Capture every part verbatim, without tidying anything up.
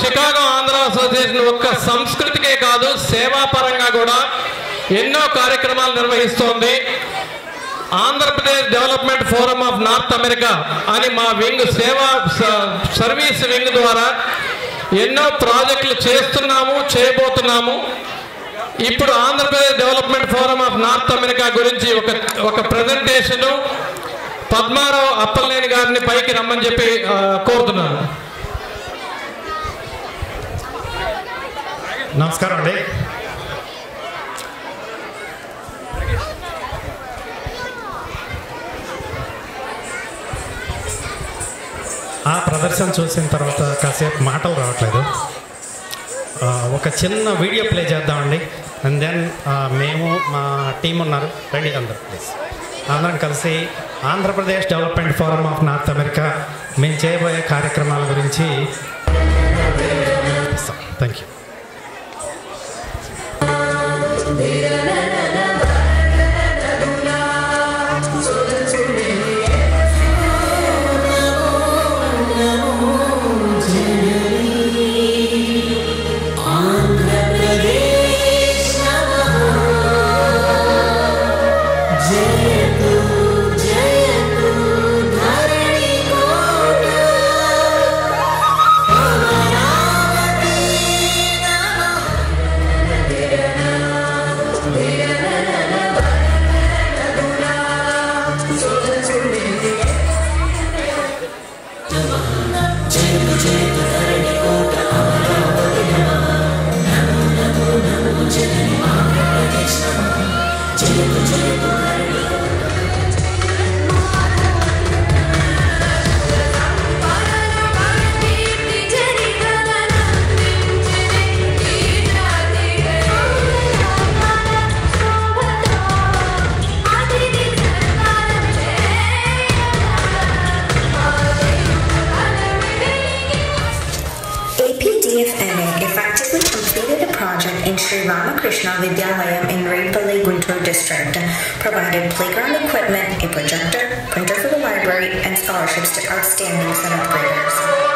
Chicago Andhra association ఒక్క సంస్కృతికే కాదు సేవాపరంగా కూడా ఎన్నో కార్యక్రమాలు నిర్వహిస్తోంది. Andhra Pradesh development forum of north America అని మా వింగ్ సేవా సర్వీస్ వింగ్ ద్వారా ఎన్నో ప్రాజెక్టులు చేస్తున్నాము, చేయబోతున్నాము. ఇప్పుడు Andhra Pradesh development forum of north America గురించి ఒక ఒక ప్రజెంటేషను పద్మారావు అప్పలనేని గారిని పైకి రమ్మని చెప్పి కోరుతున్నాను. నమస్కారం అండి. ఆ ప్రదర్శన చూసిన తర్వాత కాసేపు మాటలు రావట్లేదు. ఒక చిన్న వీడియో ప్లే చేద్దామండి. అండ్ దెన్ మేము మా టీం ఉన్నారు, రండి అందరు ప్లీజ్. అందరం కలిసి Andhra Pradesh development forum of north America మేము చేయబోయే కార్యక్రమాల గురించి thank you. A P D F N A effectively completed a project in Sri Ramakrishna Vidyalayam in Redpalli, Guntur district, provided playground equipment, a projector, printer for the library, and scholarships to outstanding seventh graders.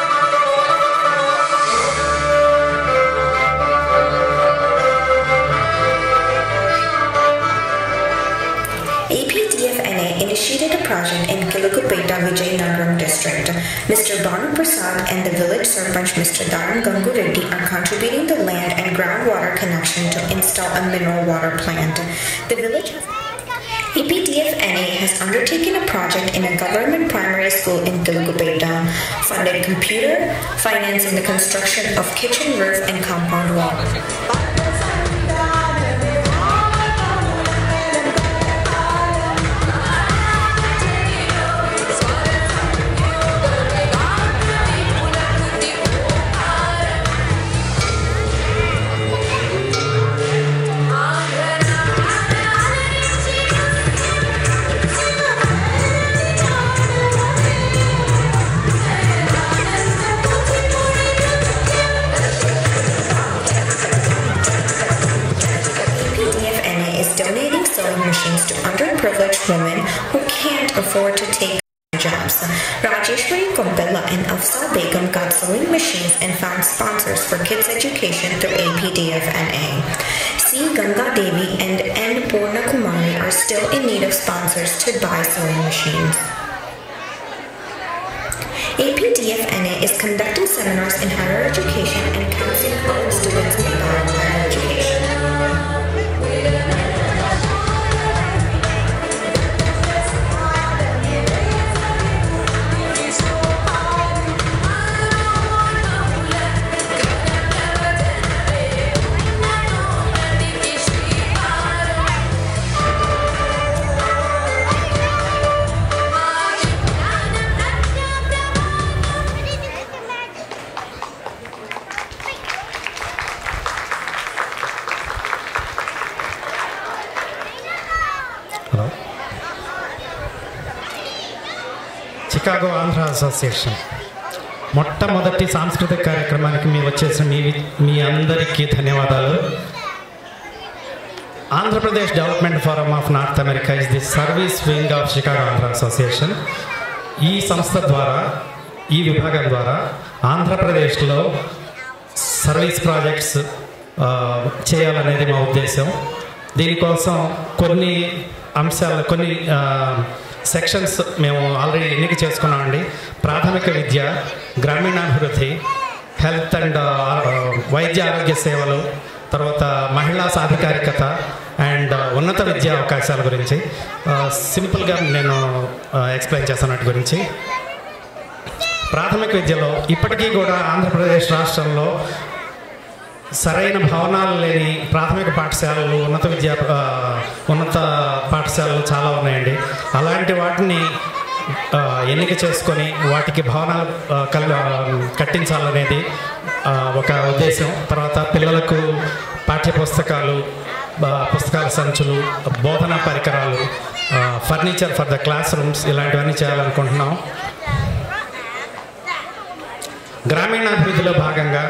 A P D F N A initiated a project in Kilukupeta, Vijayanagaram district. Mister Bhanu and the village Sarpanch Mister Dharam Gangu Reddy are contributing the land and groundwater connection to install a mineral water plant. The village has A P D F N A has undertaken a project in a government primary school in Kilukupeta, funded computer, financing the construction of kitchen roof and compound wall. Machines to underprivileged women who can't afford to take jobs. Rajeshwari Kumbella and Afsal Begum got sewing machines and found sponsors for kids' education through A P D F N A. C. Ganga Devi and N. Purna Kumari are still in need of sponsors to buy sewing machines. A P D F N A is conducting seminars in higher education and counseling college students about higher education. Chicago Andhra association మొట్టమొదటి సాంస్కృతిక కార్యక్రమానికి మేము వచ్చేసిన మీ మీ అందరికీ ధన్యవాదాలు. Andhra Pradesh development forum of north America is the service wing of Chicago Andhra association. ఈ సంస్థ ద్వారా, ఈ విభాగం ద్వారా ఆంధ్రప్రదేశ్లో సర్వీస్ ప్రాజెక్ట్స్ చేయాలనేది మా ఉద్దేశం. దీనికోసం కొన్ని అంశాలు కొన్ని సెక్షన్స్ మేము ఆల్రెడీ ఎన్నిక చేసుకున్నామండి. ప్రాథమిక విద్య, గ్రామీణాభివృద్ధి, హెల్త్ అండ్ వైద్య ఆరోగ్య సేవలు, తర్వాత మహిళా సాధికారికత అండ్ ఉన్నత విద్యా అవకాశాల గురించి సింపుల్గా నేను ఎక్స్ప్లెయిన్ చేస్తాను. వాటి గురించి ప్రాథమిక విద్యలో ఇప్పటికీ కూడా ఆంధ్రప్రదేశ్ రాష్ట్రంలో సరైన భవనాలు లేని ప్రాథమిక పాఠశాలలు, ఉన్నత విద్యా ఉన్నత పాఠశాలలు చాలా ఉన్నాయండి. అలాంటి వాటిని ఎన్నిక చేసుకొని వాటికి భవనాలు కల్ కట్టించాలనేది ఒక ఉద్దేశం. తర్వాత పిల్లలకు పాఠ్య పుస్తకాలు, పుస్తకాల సంచులు, బోధనా పరికరాలు, furniture for the classrooms ఇలాంటివన్నీ చేయాలనుకుంటున్నాం. గ్రామీణాభివృద్ధిలో భాగంగా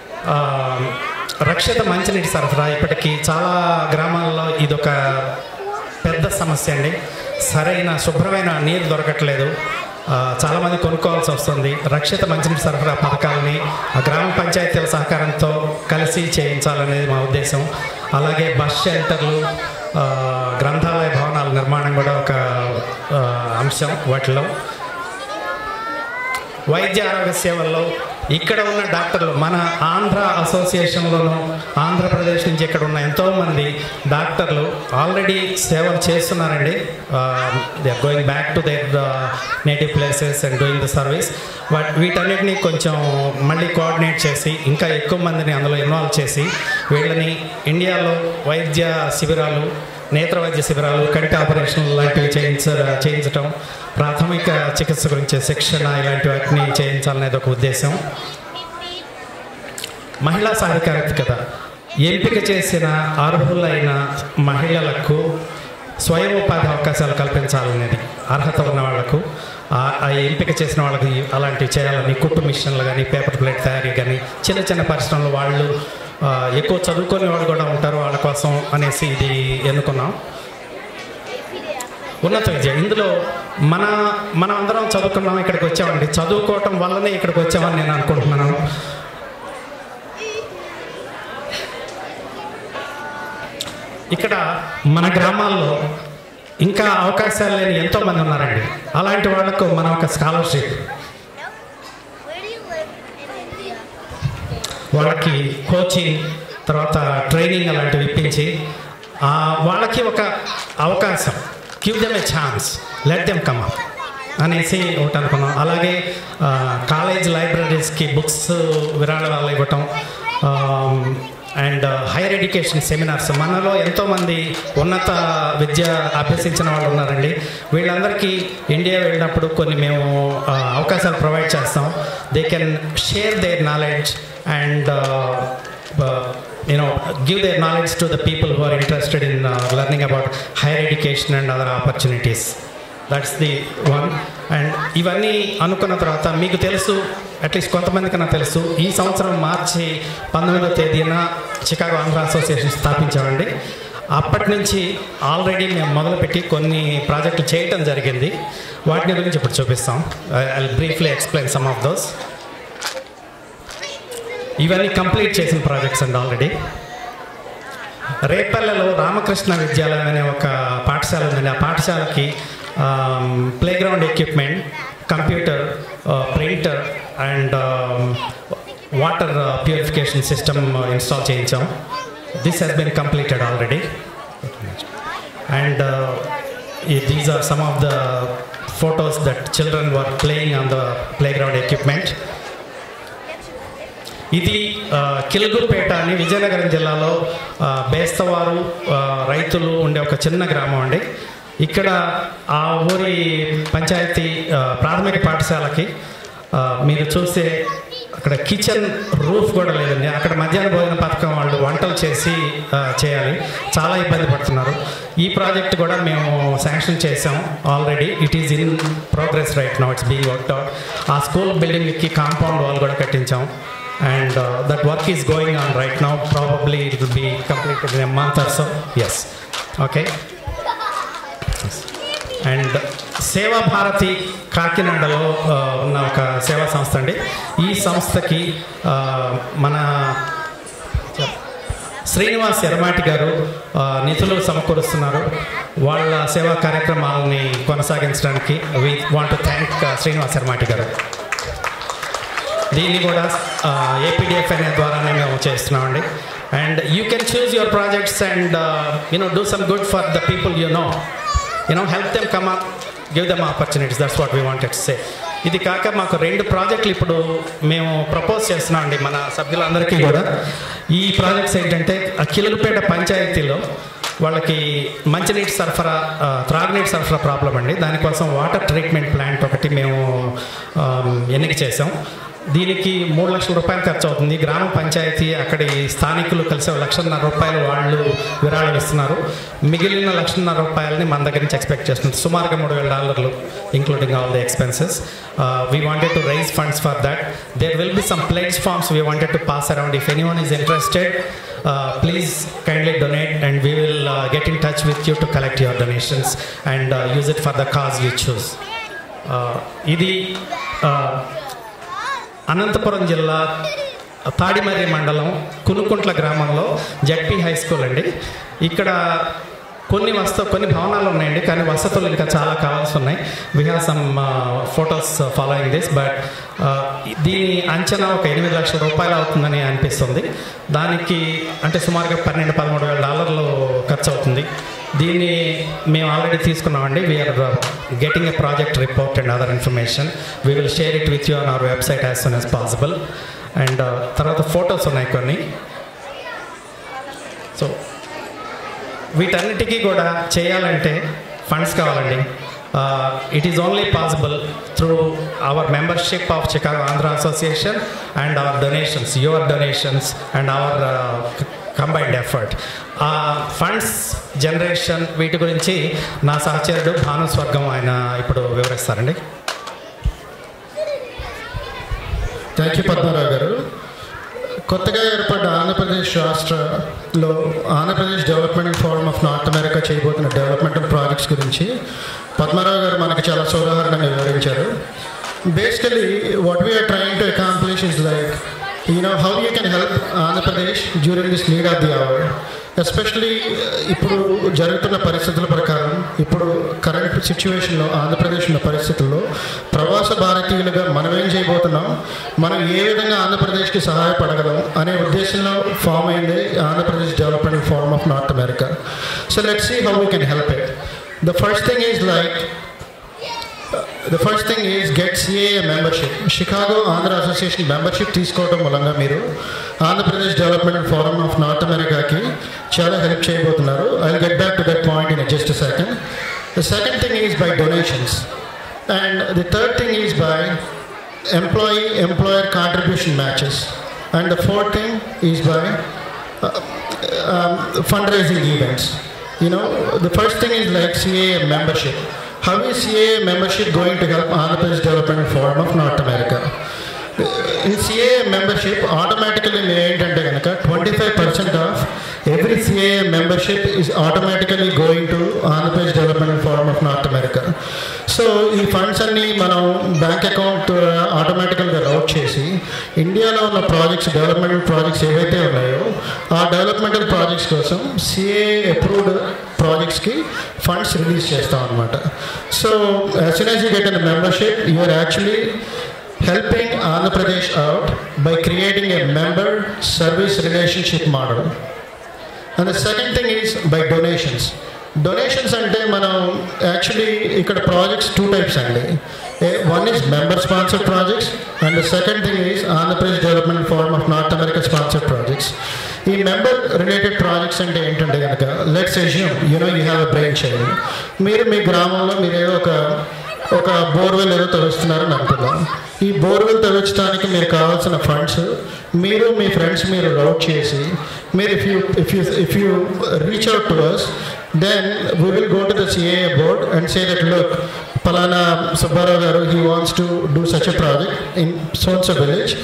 రక్షిత మంచినీటి సరఫరా ఇప్పటికీ చాలా గ్రామాల్లో ఇదొక పెద్ద సమస్య అండి. సరైన శుభ్రమైన నీరు దొరకట్లేదు, చాలామంది కొనుక్కోవాల్సి వస్తుంది. రక్షిత మంచినీటి సరఫరా పథకాలని గ్రామ పంచాయతీల సహకారంతో కలిసి చేయించాలనేది మా ఉద్దేశం. అలాగే బస్ షెల్టర్లు, గ్రంథాలయ భవనాల నిర్మాణం కూడా ఒక అంశం. వాటిలో వైద్య ఆరోగ్య సేవల్లో ఇక్కడ ఉన్న డాక్టర్లు, మన ఆంధ్ర అసోసియేషన్లోనూ ఆంధ్రప్రదేశ్ నుంచి ఇక్కడ ఉన్న ఎంతోమంది డాక్టర్లు ఆల్రెడీ సేవలు చేస్తున్నారండి. They are going back to their native places and doing the service. But వీటన్నిటిని కొంచెం మళ్ళీ కోఆర్డినేట్ చేసి ఇంకా ఎక్కువ మందిని అందులో ఇన్వాల్వ్ చేసి వీళ్ళని ఇండియాలో వైద్య శిబిరాలు, నేత్ర వైద్య శిబిరాలు, కంటి ఆపరేషన్లు లాంటివి చేయించ చేయించటం ప్రాథమిక చికిత్స గురించి శిక్షణ ఇలాంటి వాటిని చేయించాలనేది ఒక ఉద్దేశం. మహిళా సాధికారికత, ఎంపిక చేసిన అర్హులైన మహిళలకు స్వయం ఉపాధి అవకాశాలు కల్పించాలనేది, అర్హత ఉన్న వాళ్లకు ఆ ఎంపిక చేసిన వాళ్ళకి అలాంటివి చేయాలని, కుట్టు మిషన్లు కానీ, పేపర్ ప్లేట్ తయారీ కానీ, చిన్న చిన్న పరిశ్రమలు, వాళ్ళు ఎక్కువ చదువుకునే వాళ్ళు కూడా ఉంటారు, వాళ్ళ కోసం అనేసి ఇది ఎన్నుకున్నాం. ఉన్నత విద్య, ఇందులో మన మనం అందరం చదువుకున్నాం, ఇక్కడికి వచ్చామండి. చదువుకోవటం వల్లనే ఇక్కడికి వచ్చామని నేను అనుకుంటున్నాను. ఇక్కడ మన గ్రామాల్లో ఇంకా అవకాశాలు లేని ఎంతోమంది ఉన్నారండి. అలాంటి వాళ్ళకు మనం ఒక స్కాలర్షిప్, వాళ్ళకి కోచింగ్, తర్వాత ట్రైనింగ్ అలాంటివి ఇప్పించి వాళ్ళకి ఒక అవకాశం, give them a chance, let them come up అనేసి ఒకటి అనుకున్నాం. అలాగే కాలేజ్ లైబ్రరీస్కి బుక్స్ విరాళాలు ఇవ్వటం అండ్ హైయర్ ఎడ్యుకేషన్ సెమినార్స్. మనలో ఎంతోమంది ఉన్నత విద్య అభ్యసించిన వాళ్ళు ఉన్నారండి. వీళ్ళందరికీ ఇండియా వెళ్ళినప్పుడు కొన్ని మేము అవకాశాలు ప్రొవైడ్ చేస్తాం. They can share their knowledge and you know give their knowledge to the people who are interested in learning about higher education and other opportunities. That's the one. And ఇవన్నీ అనుకున్న తర్వాత మీకు తెలుసు, అట్లీస్ట్ కొంతమంది కన్నా తెలుసు, ఈ సంవత్సరం మార్చి పంతొమ్మిదవ తేదీన చికాగో ఆంధ్ర అసోసియేషన్ స్థాపించామండి. అప్పటి నుంచి ఆల్రెడీ మేము మొదలుపెట్టి కొన్ని ప్రాజెక్టులు చేయటం జరిగింది. వాటిని గురించి ఇప్పుడు చూపిస్తాం. I will briefly explain some of those. ఇవన్నీ కంప్లీట్ చేసిన ప్రాజెక్ట్స్ అండి. ఆల్రెడీ రేపల్లెలో రామకృష్ణ విద్యాలయం అనే ఒక పాఠశాల ఉందండి. ఆ పాఠశాలకి playground equipment, computer, printer and water purification system install చేయించాం. This has been completed already. And these are some of the photos that children were playing on the playground equipment. ఇది కిలుగుపేట అని విజయనగరం జిల్లాలో బేస్తవారు రైతులు ఉండే ఒక చిన్న గ్రామం అండి. ఇక్కడ ఆ ఊరి పంచాయతీ ప్రాథమిక పాఠశాలకి మీరు చూస్తే అక్కడ కిచెన్ రూఫ్ కూడా లేదండి. అక్కడ మధ్యాహ్న భోజన పథకం వాళ్ళు వంటలు చేసి చేయాలి, చాలా ఇబ్బంది పడుతున్నారు. ఈ ప్రాజెక్ట్ కూడా మేము శాంక్షన్ చేసాం already. It is in progress right now, it's being worked out. ఆ స్కూల్ బిల్డింగ్కి కాంపౌండ్ వాల్ కూడా కట్టించాం. And uh, that work is going on right now. Probably it will be completed in a month or so. Yes. Okay. And సేవా భారతి కాకినాడలో ఉన్న ఒక సేవా సంస్థ అండి. ఈ సంస్థకి మన శ్రీనివాస్ ఎర్మాటి గారు నిధులు సమకూరుస్తున్నారు. వాళ్ళ సేవా కార్యక్రమాలని కొనసాగించడానికి we want to thank Srinivas Ermati garu. దీన్ని కూడా ఏపీడీఎఫ్ఎన్ఏ ద్వారానే మేము చేస్తున్నామండి. And you can choose your projects and you know do some good for the people you know, you know help them come up, give them opportunities. That's what we wanted to say. ఇది కాక మాకు రెండు ప్రాజెక్టులు ఇప్పుడు మేము ప్రపోజ్ చేస్తున్నాం అండి మన సభ్యులందరికీ కూడా. ఈ ప్రాజెక్ట్స్ ఏంటంటే కిలుగుపేట పంచాయతీలో వాళ్ళకి మంచినీటి సరఫరా, త్రాగునీటి సరఫరా ప్రాబ్లం అండి. దానికోసం వాటర్ ట్రీట్మెంట్ ప్లాంట్ ఒకటి మేము ఎన్నిక చేసాం. దీనికి మూడు లక్షల రూపాయలు ఖర్చు అవుతుంది. గ్రామ పంచాయతీ అక్కడి స్థానికులు కలిసి లక్షన్నర రూపాయలు వాళ్ళు విరాళం ఇస్తున్నారు. మిగిలిన లక్షన్నర రూపాయలని మన దగ్గర నుంచి ఎక్స్పెక్ట్ చేస్తున్నారు. సుమారుగా మూడు వేల డాలర్లు including all the expenses. We wanted to raise funds for that. There will be some pledge forms we wanted to pass around. If anyone is interested, please kindly donate and we will get in touch with you to collect your donations and use it for the cause you choose. ఇది అనంతపురం జిల్లా తాడిమర్రి మండలం కునుకుంట్ల గ్రామంలో ZP high school అండి. ఇక్కడ కొన్ని వస్తు కొన్ని భవనాలు ఉన్నాయండి, కానీ వసతులు ఇంకా చాలా కావాల్సి ఉన్నాయి. We have some photos following this, but దీని అంచనా ఒక ఎనిమిది లక్షల రూపాయలు అవుతుందని అనిపిస్తుంది. దానికి అంటే సుమారుగా పన్నెండు పదమూడు వేల డాలర్లు ఖర్చు అవుతుంది. దీన్ని మేము ఆల్రెడీ తీసుకున్నామండి. We are getting a project report and other information. We will share it with you on our website as soon as possible. And తర్వాత ఫొటోస్ ఉన్నాయి కొన్ని. సో వీటన్నిటికీ కూడా చేయాలంటే ఫండ్స్ కావాలండి. It is only possible through our membership of Chicago Andhra association and our donations, your donations and our combined effort. ఆ funds generation వీటి గురించి నా సహచరుడు భాను స్వర్గం ఆయన ఇప్పుడు వివరిస్తారండి. థ్యాంక్ యూ పద్మారావు గారు. కొత్తగా ఏర్పడ్డ ఆంధ్రప్రదేశ్ రాష్ట్రంలో Andhra Pradesh development forum of north America చేయబోతున్న డెవలప్మెంటల్ ప్రాజెక్ట్స్ గురించి పద్మారావు గారు మనకి చాలా సోదాహరణంగా వివరించారు. Basically what we are trying to accomplish is like you know how you can help Andhra Pradesh during this need of the hour, especially ఇప్పుడు జరుగుతున్న పరిస్థితుల ప్రకారం, ఇప్పుడు కరెంట్ సిచ్యువేషన్లో ఆంధ్రప్రదేశ్ ఉన్న పరిస్థితుల్లో ప్రవాస భారతీయులుగా మనం ఏం చేయబోతున్నాం, మనం ఏ విధంగా ఆంధ్రప్రదేశ్కి సహాయపడగలం అనే ఉద్దేశంలో ఫామ్ అయింది Andhra Pradesh development forum of north America. So let's see how we can help it. The first thing is like The first thing is get C A A membership. Chicago Andhra Association membership తీసుకోవడం మూలంగా మీరు Andhra Pradesh development forum of north అమెరికాకి చాలా help చేయబోతున్నారు. I'll get back to that point in just a second. The second thing is by donations. And the third thing is by employee employer contribution matches. And the fourth thing is by uh, um, fundraising events. You know, the first thing is like C A A membership. How is C A A membership going to help Andhra Pradesh Development Forum of North America? In C A A membership, automatically ఏంటంటే కనుక twenty-five percent of every C A A membership is automatically going to Andhra Pradesh Development Forum of North America. So ఈ funds అన్ని మనం bank account ఆటోమేటికల్గా రౌట్ చేసి ఇండియాలో ఉన్న projects, developmental projects ఏవైతే ఉన్నాయో ఆ డెవలప్మెంటల్ ప్రాజెక్ట్స్ కోసం సిఏ అప్రూవ్డ్ ప్రాజెక్ట్స్కి ఫండ్స్ రిలీజ్ చేస్తాం అనమాట. So as soon as you get an membership, you are actually helping Andhra Pradesh out by creating a member service relationship model. And the second thing is by donations. Donations ante manam actually ikkada projects two types andi. One is member sponsored projects and the second thing is Andhra Pradesh Development Forum of North America sponsored projects. ఈ member related projects అంటే ఏంటంటే కనుక let's assume you know you have a brain child. మీరు మీ గ్రామంలో మీరు ఏదో ఒక ఒక బోర్వెల్ ఏదో తవ్విస్తున్నారని అనుకుందాం. ఈ బోర్వెల్ తవ్వించడానికి మీరు కావాల్సిన ఫండ్స్ మీరు మీ ఫ్రెండ్స్ మీరు రౌట్ చేసి మీరు if you if you if you reach out to us, then we will go to the CAA board and say that look పలానా సుబ్బారావు గారు he wants to do such a project in so and so village.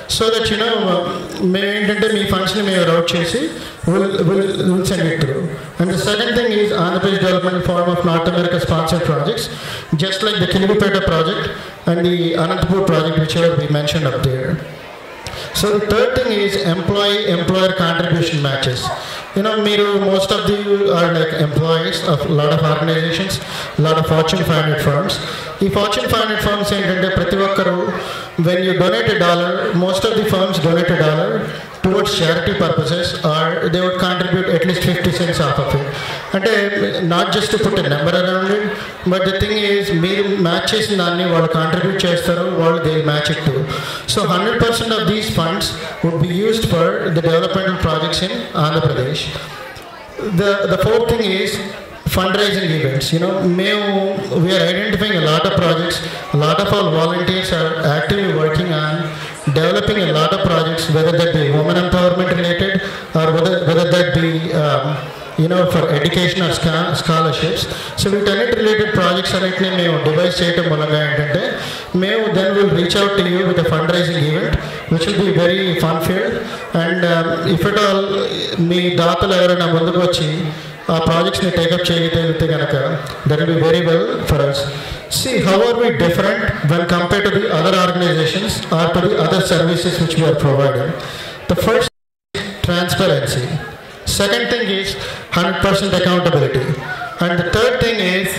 So that you know మేము ఏంటంటే మీ ఫండ్స్ని మేము రౌట్ చేసి will will will send it through. And the second thing is Andhra Pradesh development forum of north America sponsored projects, just like the Kiligupeta project and the Anantapur project which we mentioned up there. So the third thing is employee-employer contribution matches. You know, Miru, most of you are like employees of a lot of organizations, a lot of Fortune five hundred firms. The Fortune five hundred firms ఏంటంటే ప్రతి ఒక్కరు when you donate a dollar, most of the firms donate a dollar towards charity purposes, or they would contribute at least fifty cents off of it. అంటే not just to put a number around it, but the thing is మీరు match చేసిన దాన్ని వాళ్ళు contribute చేస్తారు, వాళ్ళు they match it to. So hundred percent of these funds would be used for the developmental projects in Andhra Pradesh. The the fourth thing is fundraising events. You know, మేము we are identifying a lot of projects. A lot of our volunteers are actively working on developing a lot of projects, whether that be women empowerment related or whether whether that be um, you know for education or scha- scholarships. So వీటన్నిటి related projects అన్నిటిని మేము device చేయడం మూలంగా ఏంటంటే మేము then will reach out to you with a fundraising event which will be very fun filled, and um, if at all మీ దాతలు ఎవరైనా ముందుకు వచ్చి ఆ ప్రాజెక్ట్స్ని టేకప్ చేయగలిగితే కనుక that will be very well for us. See, how are we different when compared to the other organizations or to the other services which we are providing? The first is transparency. Second thing is one hundred percent accountability. And the third thing is,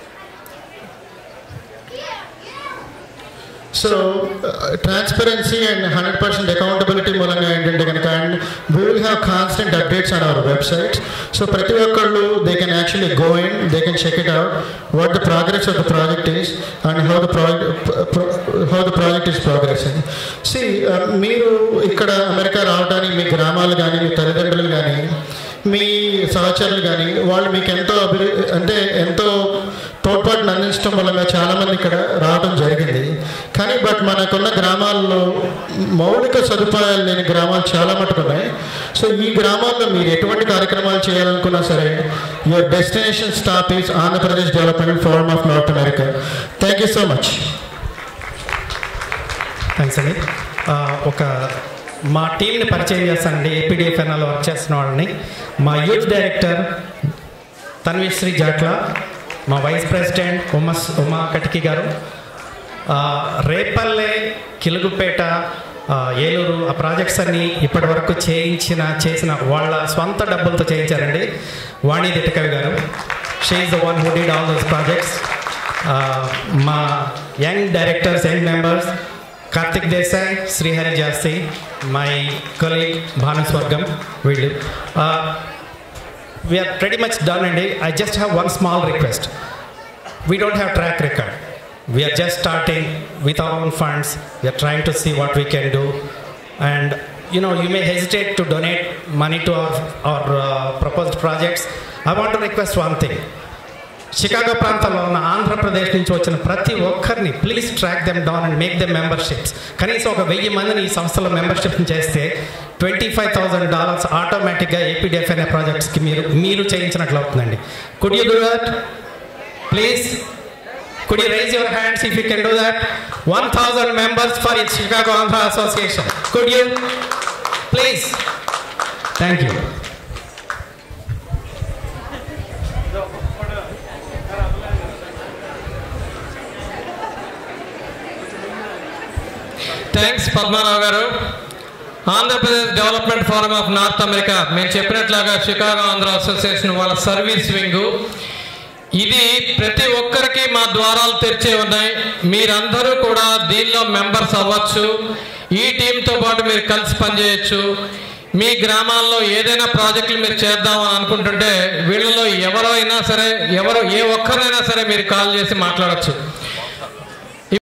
so uh, transparency and one hundred percent accountability మూలంగా ఏంటంటే కనుక, and we will have constant updates on our website. So ప్రతి ఒక్కళ్ళు they can actually go in, they can check it out, what the progress of the project is and how the project how the project is progressing. See, uh, మీరు ఇక్కడ America రావడానికి మీ గ్రామాలు కానీ మీ తల్లిదండ్రులు కానీ మీ సహచరులు కానీ వాళ్ళు మీకు ఎంతో అభివృ అంటే ఎంతో తోడ్పాటును అందించడం వల్ల చాలామంది ఇక్కడ రావడం జరిగింది. కానీ బట్ మనకున్న గ్రామాల్లో మౌలిక సదుపాయాలు లేని గ్రామాలు చాలా మటుకు ఉన్నాయి. సో ఈ గ్రామాల్లో మీరు ఎటువంటి కార్యక్రమాలు చేయాలనుకున్నా సరే, your destination stop is Andhra Pradesh development forum of north America. Thank you so much. Thanks అండి. ఒక మా టీంని పరిచయం చేస్తానండి. ఏపీడీఎఫ్ఎన్ఏలో వర్క్ చేస్తున్న వాళ్ళని. మా యూత్ డైరెక్టర్ తన్విశ్రీ జాట్ల, మా వైస్ ప్రెసిడెంట్ ఉమా ఉమా కటికి గారు, రేపల్లె, కిలుగుపేట, ఏలూరు ఆ ప్రాజెక్ట్స్ అన్ని ఇప్పటి వరకు చేయించిన చేసిన వాళ్ళ స్వంత డబ్బులతో చేయించారండి. Vani Dittakavi garu, she is the one who did all those projects. మా young directors, young members Karthik Desai, Srihari Jasti, my colleague Bhanu Swargam, వీళ్ళు. We are pretty much done, and I just have one small request. We don't have track record. We are just starting with our own funds. We are trying to see what we can do. And you know, you may hesitate to donate money to our, our uh, proposed projects. I want to request one thing. Chicago ప్రాంతంలో ఉన్న ఆంధ్రప్రదేశ్ నుంచి వచ్చిన ప్రతి ఒక్కరిని please track them down and make them memberships. కనీసం ఒక వెయ్యి మందిని ఈ సంస్థలో మెంబర్షిప్ని చేస్తే ట్వంటీ ఫైవ్ థౌసండ్ డాలర్స్ ఆటోమేటిక్గా ఏపీడీఎఫ్ఎన్ఏ ప్రాజెక్ట్స్కి మీరు మీరు చేయించినట్లు అవుతుందండి. Could you do that please? Could you raise your hands if you can do that? One thousand members for it Chicago Andhra association. Could you please? Thank you. Thanks Padmarao garu. Andhra Pradesh development forum of north America, మేము చెప్పినట్లాగా Chicago Andhra association వాళ్ళ service wing ఇది. ప్రతి ఒక్కరికి మా ద్వారాలు తెరిచే ఉన్నాయి. మీరందరూ కూడా దీనిలో మెంబర్స్ అవ్వచ్చు. ఈ టీంతో పాటు మీరు కలిసి పనిచేయచ్చు. మీ గ్రామాల్లో ఏదైనా ప్రాజెక్టులు మీరు చేద్దామని అనుకుంటుంటే వీళ్ళలో ఎవరో అయినా సరే, ఎవరో ఏ ఒక్కరైనా సరే మీరు కాల్ చేసి మాట్లాడచ్చు.